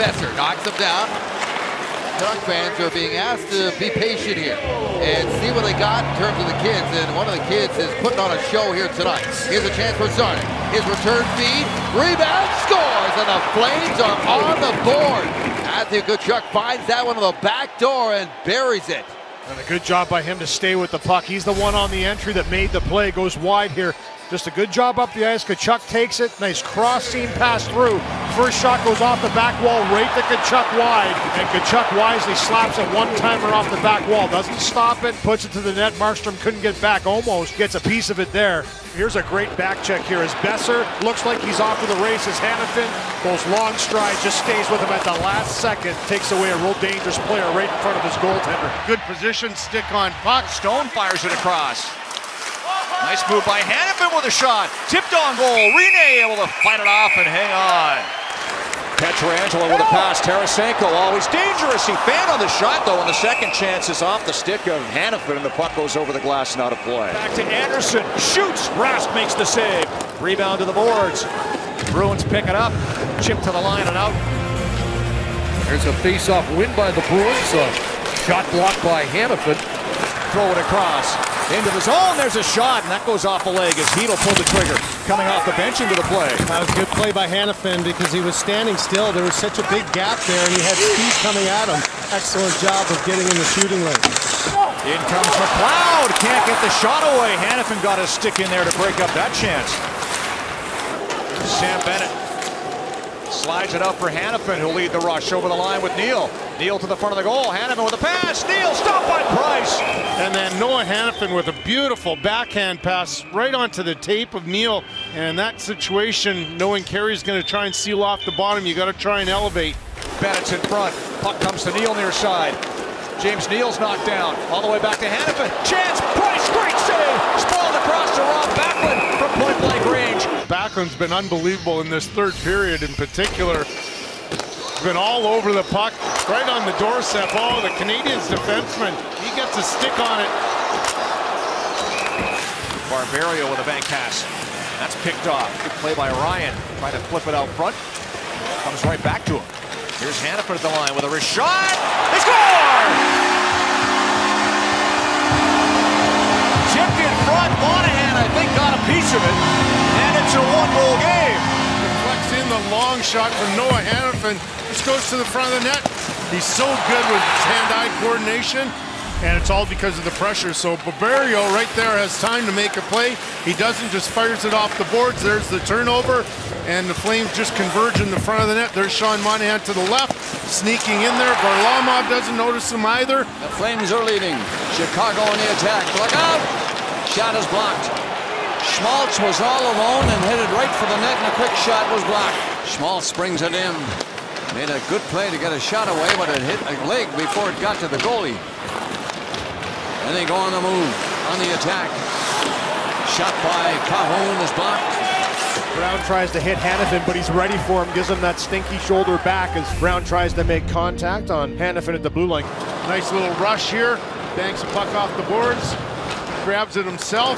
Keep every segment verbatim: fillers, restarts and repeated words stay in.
Besser knocks him down. Canuck fans are being asked to be patient here and see what they got in terms of the kids. And one of the kids is putting on a show here tonight. Here's a chance for Zarnik. His return feed, rebound, scores, and the Flames are on the board. Matthew Tkachuk finds that one on the back door and buries it. And a good job by him to stay with the puck. He's the one on the entry that made the play. Goes wide here. Just a good job up the ice. Tkachuk takes it. Nice cross seam pass through. First shot goes off the back wall right to Tkachuk wide. And Tkachuk wisely slaps it one-timer off the back wall. Doesn't stop it. Puts it to the net. Markstrom couldn't get back. Almost gets a piece of it there. Here's a great back check here as Besser looks like he's off to the races. Hanifin goes long strides, just stays with him at the last second. Takes away a real dangerous player right in front of his goaltender. Good position, stick on puck. Stone fires it across. Nice move by Hanifin with a shot. Tipped on goal. Rene able to fight it off and hang on. Pietrangelo with a pass. Tarasenko always dangerous. He fanned on the shot though, and the second chance is off the stick of Hanifin, and the puck goes over the glass and out of play. Back to Anderson. Shoots. Rask makes the save. Rebound to the boards. Bruins pick it up. Chip to the line and out. There's a face-off win by the Bruins. A shot blocked by Hanifin. Throw it across. Into the zone, there's a shot, and that goes off the leg as Hedel pulled the trigger. Coming off the bench into the play. That was a good play by Hanifin because he was standing still. There was such a big gap there, and he had speed coming at him. Excellent job of getting in the shooting lane. In comes McLeod. Can't get the shot away. Hanifin got his stick in there to break up that chance. Sam Bennett slides it up for Hanifin, who'll lead the rush over the line with Neal. Neal to the front of the goal. Hanifin with a pass. Neal stopped by Price. And then Noah Hanifin with a beautiful backhand pass right onto the tape of Neal. And in that situation, knowing Carey's going to try and seal off the bottom, you got to try and elevate. Bennett's in front. Puck comes to Neal near side. James Neal's knocked down. All the way back to Hanifin. Chance. Price. Great save. Spalled across to Rob Backlund from point blank range. Backlund's been unbelievable in this third period in particular. Been all over the puck, right on the doorstep. Oh, the Canadiens defenseman, he gets a stick on it. Barberio with a bank pass. That's picked off. Good play by Ryan. Trying to flip it out front. Comes right back to him. Here's Hanifin at the line with a wrist shot. They score! Tipped in front. Monahan, I think, got a piece of it. And it's a one-goal game. Deflects in the long shot from Noah Hanifin. Just goes to the front of the net. He's so good with his hand-eye coordination, and it's all because of the pressure. So Barberio right there has time to make a play. He doesn't, just fires it off the boards. There's the turnover, and the Flames just converge in the front of the net. There's Sean Monahan to the left, sneaking in there. Varlamov doesn't notice him either. The Flames are leading. Chicago on the attack. Look out! Shot is blocked. Schmaltz was all alone and headed right for the net, and a quick shot was blocked. Schmaltz brings it in. Made a good play to get a shot away, but it hit a leg before it got to the goalie. And they go on the move, on the attack. Shot by Cajon is blocked. Brown tries to hit Hanifin, but he's ready for him. Gives him that stinky shoulder back as Brown tries to make contact on Hanifin at the blue line. Nice little rush here. Banks a puck off the boards. Grabs it himself.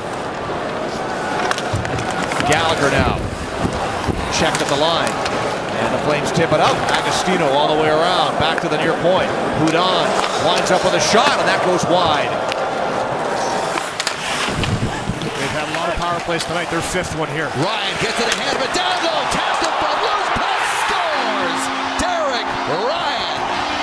Gallagher now. Checked at the line. And the Flames tip it out. Agostino all the way around. Back to the near point. Houdon winds up with a shot, and that goes wide. They've had a lot of power plays tonight. Their fifth one here. Ryan gets it ahead of it. Down low. Tapped it from loose pass. Scores. Derek Ryan.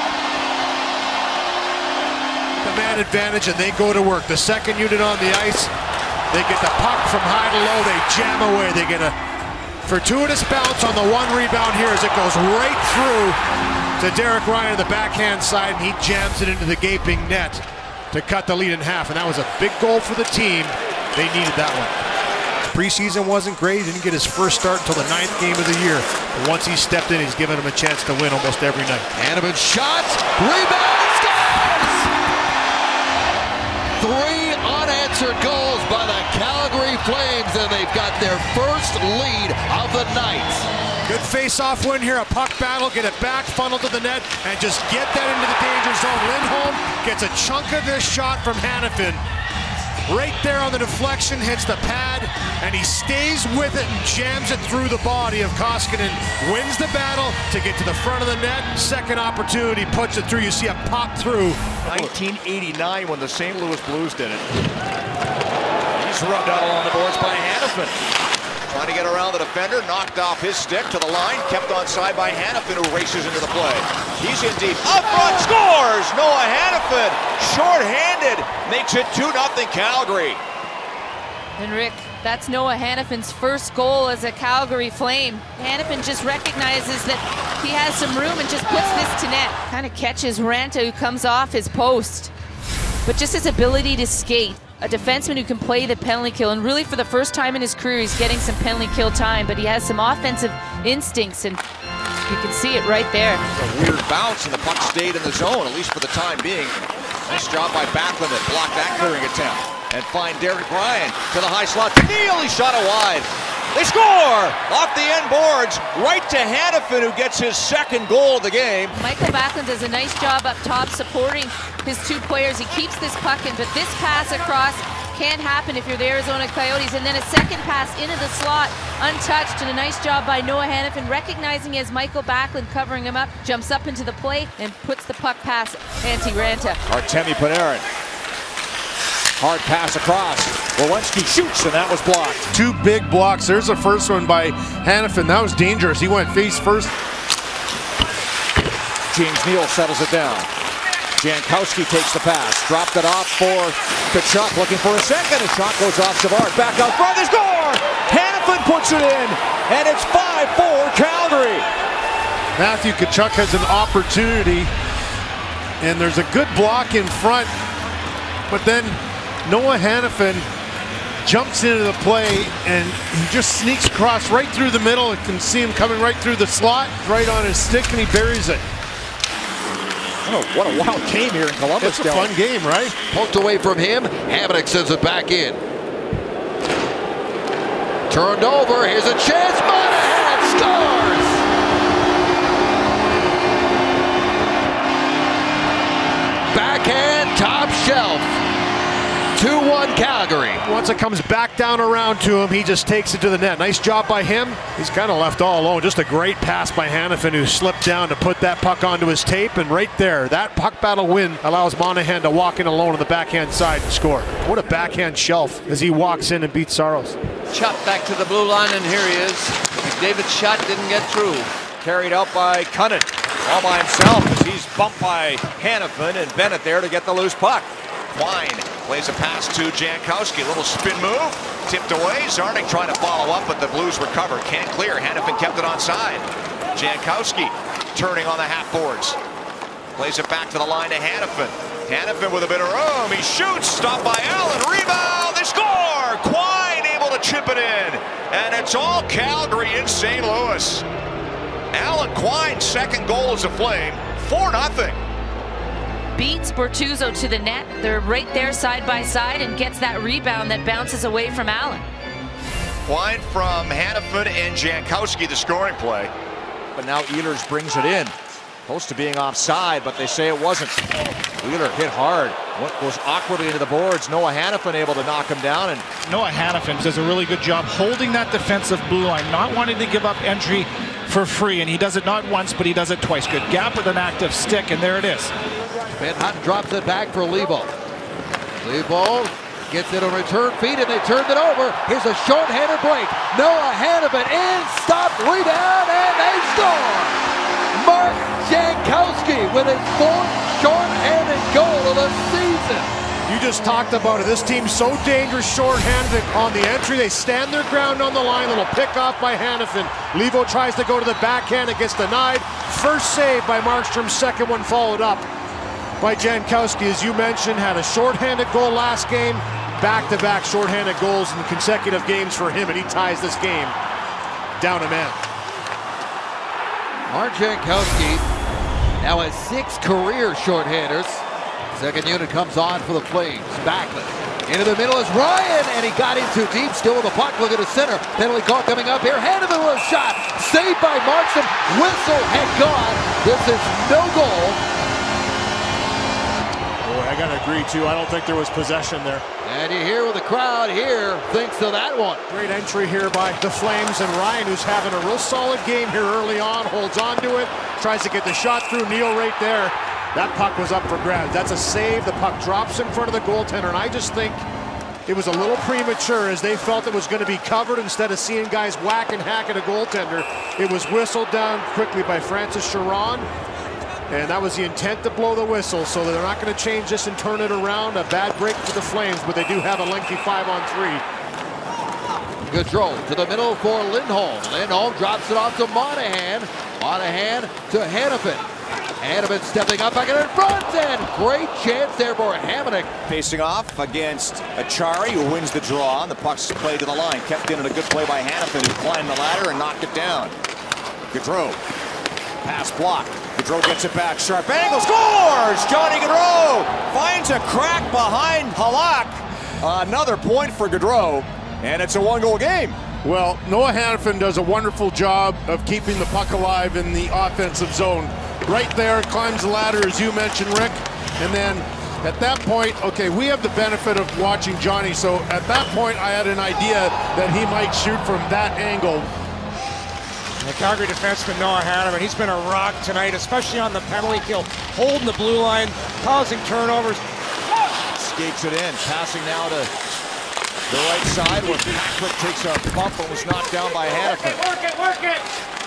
The man advantage, and they go to work. The second unit on the ice. They get the puck from high to low. They jam away. They get a fortuitous bounce on the one rebound here as it goes right through to Derek Ryan on the backhand side, and he jams it into the gaping net to cut the lead in half. And that was a big goal for the team. They needed that one. Preseason wasn't great. He didn't get his first start until the ninth game of the year. But once he stepped in, he's given him a chance to win almost every night. Hanifin shots, rebound, scores! Three unanswered goals by the Calgary Flames, and they've got their first lead of the night. Good face-off win here, a puck battle, get it back, funnel to the net, and just get that into the danger zone. Lindholm gets a chunk of this shot from Hanifin. Right there on the deflection, hits the pad, and he stays with it and jams it through the body of Koskinen. Wins the battle to get to the front of the net. Second opportunity, puts it through. You see a pop through. nineteen eighty-nine when the Saint Louis Blues did it. He's rubbed out along the boards by Hanifin. Trying to get around the defender, knocked off his stick to the line, kept onside by Hanifin, who races into the play. He's in deep, up front, scores! Noah Hanifin, short-handed, makes it two nothing Calgary. And Rick, that's Noah Hanifin's first goal as a Calgary Flame. Hanifin just recognizes that he has some room and just puts this to net. Kind of catches Ranta, who comes off his post. But just his ability to skate, a defenseman who can play the penalty kill, and really for the first time in his career he's getting some penalty kill time, but he has some offensive instincts, and you can see it right there. A weird bounce, and the puck stayed in the zone, at least for the time being. Nice job by Backlund to block that clearing attempt. And find Derek Bryan to the high slot. To Neal, he shot it wide. They score! Off the end boards, right to Hanifin, who gets his second goal of the game. Michael Backlund does a nice job up top supporting his two players. He keeps this puck in, but this pass across can't happen if you're the Arizona Coyotes. And then a second pass into the slot, untouched, and a nice job by Noah Hanifin, recognizing as Michael Backlund covering him up, jumps up into the play and puts the puck past Antti Ranta. Artemi Panarin. Hard pass across. Werenski shoots, and that was blocked. Two big blocks. There's the first one by Hanifin. That was dangerous. He went face first. James Neal settles it down. Jankowski takes the pass. Dropped it off for Tkachuk, looking for a second. A shot goes off Savard. Back out front. They score! Hanifin puts it in, and it's five four Calgary. Matthew Tkachuk has an opportunity, and there's a good block in front, but then Noah Hanifin jumps into the play, and he just sneaks across right through the middle. You can see him coming right through the slot, right on his stick, and he buries it. Oh, what a wild game here in Columbus. It's a fun game, right? Poked away from him. Hamonic sends it back in. Turned over. Here's a chance. Monahan scores! Backhand, top shelf. two one Calgary. Once it comes back down around to him, he just takes it to the net. Nice job by him. He's kind of left all alone. Just a great pass by Hanifin, who slipped down to put that puck onto his tape, and right there, that puck battle win allows Monahan to walk in alone on the backhand side and score. What a backhand shelf as he walks in and beats Saros. Chopped back to the blue line, and here he is. McDavid's shot didn't get through. Carried out by Cunnin, all by himself as he's bumped by Hanifin, and Bennett there to get the loose puck. Wine plays a pass to Jankowski. Little spin move, tipped away. Zarnik trying to follow up, but the Blues recover. Can't clear. Hanifin kept it onside. Jankowski turning on the half boards. Plays it back to the line to Hanifin. Hanifin with a bit of room. He shoots. Stopped by Allen. Rebound. They score. Quine able to chip it in. And it's all Calgary in Saint Louis. Alan Quine's second goal as a Flame. four nothing. Beats Bortuzzo to the net. They're right there side by side, and gets that rebound that bounces away from Allen. Quine from Hanifin and Jankowski, the scoring play. But now Ehlers brings it in. Close to being offside, but they say it wasn't. Wheeler hit hard. What goes awkwardly into the boards. Noah Hanifin able to knock him down. And Noah Hanifin does a really good job holding that defensive blue line, not wanting to give up entry for free. And he does it not once, but he does it twice. Good gap with an active stick, and there it is. Van Houten drops it back for Lebo. Lebo gets it on return feet, and they turned it over. Here's a short-handed break. Noah Hanifin in, stop, rebound, and they score! Mark Jankowski with his fourth short-handed goal of the season. You just talked about it. This team's so dangerous short-handed on the entry. They stand their ground on the line. Little pick off by Hanifin. Levo tries to go to the backhand. It gets denied. First save by Markstrom. Second one followed up by Jankowski. As you mentioned, had a short-handed goal last game. Back-to-back short-handed goals in consecutive games for him, and he ties this game down a man. Mark Jankowski now has six career shorthanders. Second unit comes on for the Flames. Backlund into the middle is Ryan, and he got in too deep. Still with the puck. Look at the center. Penalty call coming up here. Hanifin with a shot. Saved by Markstrom. Whistle had gone. This is no goal. Boy, I got to agree, too. I don't think there was possession there. And you hear what the crowd here thinks of that one. Great entry here by the Flames, and Ryan, who's having a real solid game here early on, holds on to it, tries to get the shot through. Neil right there. That puck was up for grabs. That's a save. The puck drops in front of the goaltender, and I just think it was a little premature as they felt it was going to be covered. Instead of seeing guys whack and hack at a goaltender, it was whistled down quickly by Francis Chiron, and that was the intent to blow the whistle, so they're not going to change this and turn it around. A bad break for the Flames, but they do have a lengthy five on three. Good throw to the middle for Lindholm. Lindholm drops it off to Monahan. Monahan to Hanifin. Hanifin stepping up back in front, and great chance there for Hamonic. Facing off against Achari, who wins the draw, and the puck's played to the line. Kept in, and a good play by Hanifin, who climbed the ladder and knocked it down. Gaudreau, pass block. Gaudreau gets it back, sharp angle, scores! Johnny Gaudreau finds a crack behind Halak. Another point for Gaudreau, and it's a one-goal game. Well, Noah Hanifin does a wonderful job of keeping the puck alive in the offensive zone. Right there, climbs the ladder, as you mentioned, Rick. And then at that point, okay, we have the benefit of watching Johnny, so at that point I had an idea that he might shoot from that angle. The Calgary defenseman Noah Hanifin, he's been a rock tonight, especially on the penalty kill, holding the blue line, causing turnovers. Skates it in, passing now to the right side where Patrick takes a bump and was knocked down by Hanifin. Work it, work it!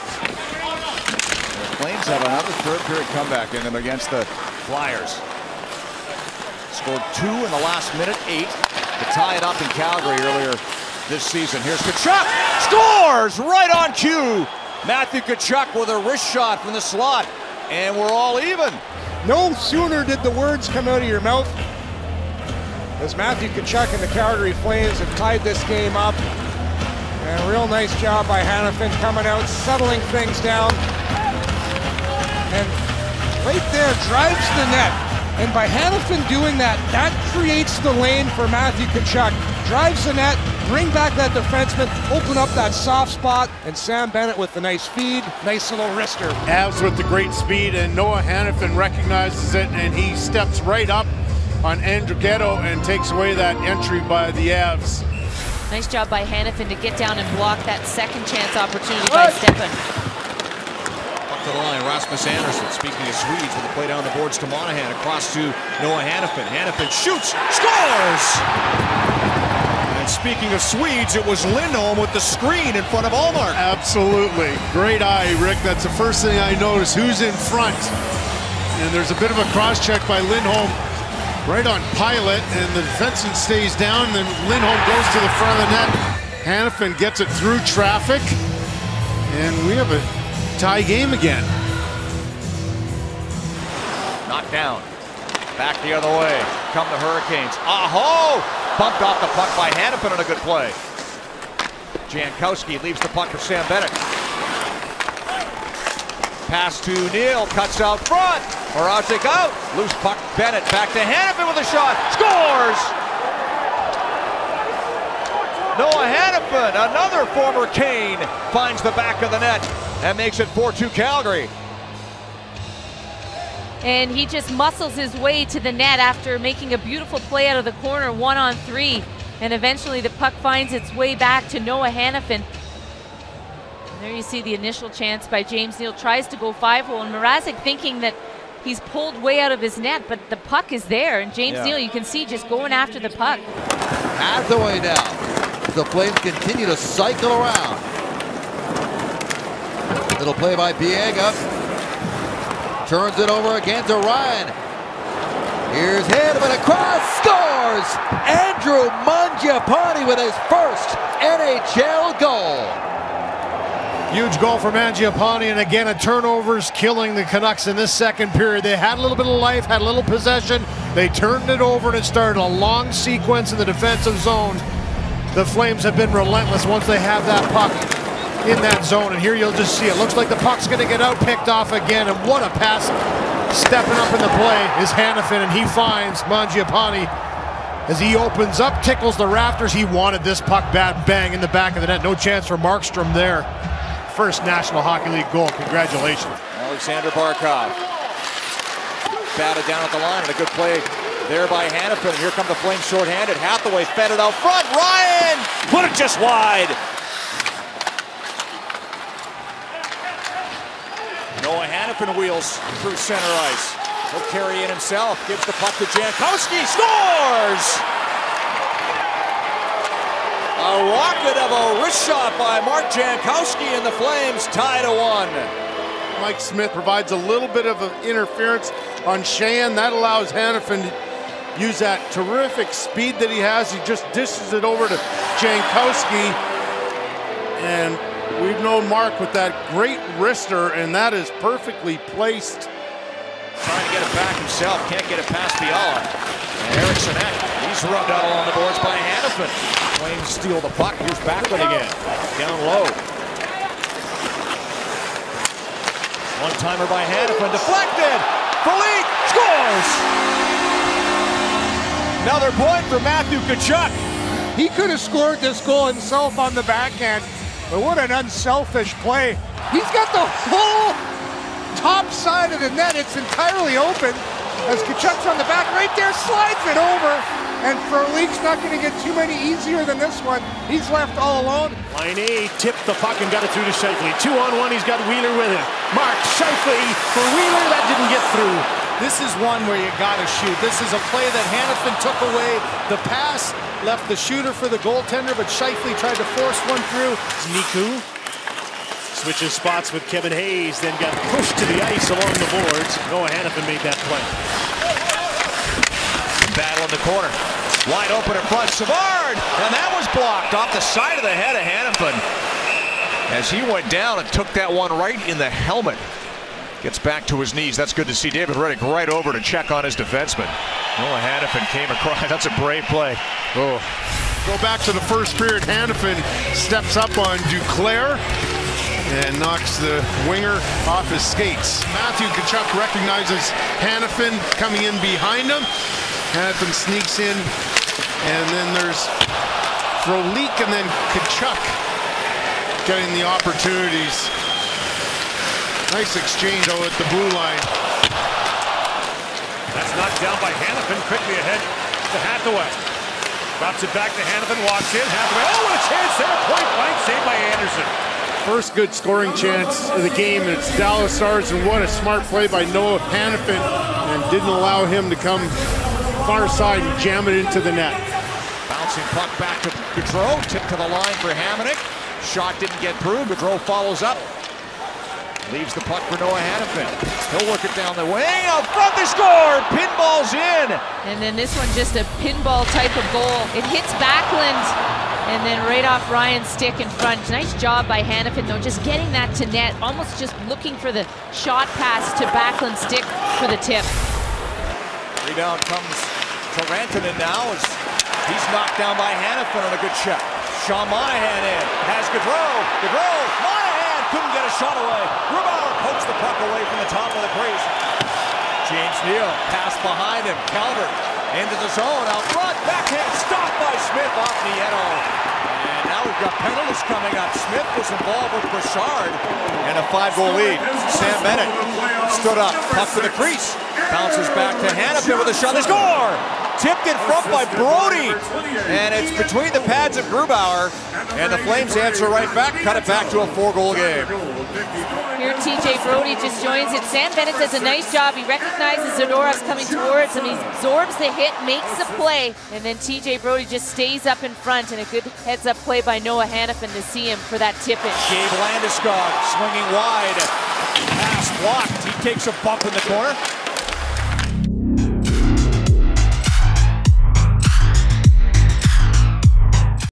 The Flames have another third period comeback in them against the Flyers. Scored two in the last minute, eight, to tie it up in Calgary earlier this season. Here's Tkachuk, scores right on cue. Matthew Tkachuk with a wrist shot from the slot, and we're all even. No sooner did the words come out of your mouth as Matthew Tkachuk and the Calgary Flames have tied this game up. And a real nice job by Hanifin coming out, settling things down. And right there, drives the net. And by Hanifin doing that, that creates the lane for Matthew Tkachuk. Drives the net, bring back that defenseman, open up that soft spot, and Sam Bennett with the nice feed, nice little wrister. Avs with the great speed, and Noah Hanifin recognizes it, and he steps right up on Andrighetto and takes away that entry by the Avs. Nice job by Hanifin to get down and block that second chance opportunity by Stepan. Up to the line, Rasmus Andersson, speaking of Swedes, with a play down the boards to Monahan, across to Noah Hanifin. Hanifin shoots, scores! And speaking of Swedes, it was Lindholm with the screen in front of Allmark. Absolutely. Great eye, Rick. That's the first thing I noticed. Who's in front? And there's a bit of a cross-check by Lindholm right on Pilot, and the defenseman stays down, and then Lindholm goes to the front of the net. Hanifin gets it through traffic, and we have a tie game again. Knocked down. Back the other way. Come the Hurricanes. Aho! Bumped off the puck by Hanifin on a good play. Jankowski leaves the puck for Sam Bennett. Pass to Neal, cuts out front. Mrazek out. Loose puck, Bennett back to Hanifin with a shot. Scores! Noah Hanifin, another former Kane, finds the back of the net and makes it four two Calgary. And he just muscles his way to the net after making a beautiful play out of the corner, one on three. And eventually the puck finds its way back to Noah Hanifin. And there you see the initial chance by James Neal, tries to go five-hole, and Mrazek thinking that he's pulled way out of his net, but the puck is there, and James yeah. Neal, you can see, just going after the puck. Hathaway now. The Flames continue to cycle around. Little play by Biega. Turns it over again to Ryan. Here's Hanifin across, scores! Andrew Mangiapane with his first N H L goal. Huge goal for Mangiapane, and again a turnovers killing the Canucks in this second period. They had a little bit of life, had a little possession. They turned it over, and it started a long sequence in the defensive zone. The Flames have been relentless once they have that puck in that zone, and here you'll just see it. Looks like the puck's going to get out, picked off again, and what a pass. Stepping up in the play is Hanifin, and he finds Mangiapane as he opens up, tickles the rafters. He wanted this puck bad, bang in the back of the net. No chance for Markstrom there. First National Hockey League goal. Congratulations. Alexander Barkov batted down at the line, and a good play There by Hanifin. Here come the Flames shorthanded. Hathaway fed it out front. Ryan put it just wide. Noah Hanifin wheels through center ice. He'll carry in himself. Gives the puck to Jankowski. Scores! A rocket of a wrist shot by Mark Jankowski, and the Flames tie to one. Mike Smith provides a little bit of an interference on Sheahan. That allows Hanifin to use that terrific speed that he has. He just dishes it over to Jankowski. And we've known Mark with that great wrister, and that is perfectly placed. Trying to get it back himself, can't get it past Fiala. And Eriksson, he's rubbed out along the boards by Hanifin. Flames steal the puck, here's Backlund again. Down low. One-timer by Hanifin, deflected! Philippe scores! Another point for Matthew Tkachuk. He could have scored this goal himself on the backhand, but what an unselfish play. He's got the whole top side of the net. It's entirely open as Tkachuk's on the back right there, slides it over, and Frolique's not going to get too many easier than this one. He's left all alone. Line A tipped the puck and got it through to Scheifele. Two on one, he's got Wheeler with him. Mark Scheifele for Wheeler, that didn't get through. This is one where you got to shoot. This is a play that Hanifin took away. The pass left the shooter for the goaltender, but Scheifele tried to force one through. Niku switches spots with Kevin Hayes, then got pushed to the ice along the boards. Noah Hanifin made that play. Battle in the corner. Wide open in front, Savard! And that was blocked off the side of the head of Hanifin as he went down and took that one right in the helmet. Gets back to his knees. That's good to see. David Reddick right over to check on his defenseman. Noah Hanifin came across. That's a brave play. Oh. Go back to the first period. Hanifin steps up on Duclair and knocks the winger off his skates. Matthew Tkachuk recognizes Hanifin coming in behind him. Hanifin sneaks in, and then there's Frolique and then Tkachuk getting the opportunities. Nice exchange out at the blue line. That's knocked down by Hanifin, quickly ahead to Hathaway. Drops it back to Hanifin, walks in, Hathaway, oh, what a chance, center point blank, saved by Anderson. First good scoring chance of the game, and it's Dallas Stars, and what a smart play by Noah Hanifin, and didn't allow him to come far side and jam it into the net. Bouncing puck back to Gaudreau, tip to the line for Hamonic. Shot didn't get through, Gaudreau follows up. Leaves the puck for Noah Hanifin. He'll work it down the wing, out front they score! Pinball's in! And then this one, just a pinball type of goal. It hits Backlund, and then right off Ryan's stick in front. Nice job by Hanifin, though, just getting that to net, almost just looking for the shot pass to Backlund's stick for the tip. Rebound comes to Rantanen now as he's knocked down by Hanifin on a good check. Sean Monahan in, has Gaudreau, Gaudreau, Monahan couldn't get a shot away. Grubauer pokes the puck away from the top of the crease. James Neal, pass behind him, Calvert into the zone, out front, backhand stopped by Smith off Nieto. And now we've got penalties coming up. Smith was involved with Bouchard and a five-goal lead. Sam Bennett stood up, puck to the crease, bounces back to Hanifin with a shot, they score! Tipped in front by Brody, and it's between the pads of Grubauer, and the Flames answer right back, cut it back to a four-goal game. Here T J Brody just joins it. Sam Bennett does a nice job. He recognizes Zadorov's coming towards him. He absorbs the hit, makes the play, and then T J Brody just stays up in front, and a good heads-up play by Noah Hanifin to see him for that tip-in. Gabe Landeskog swinging wide, pass blocked. He takes a bump in the corner.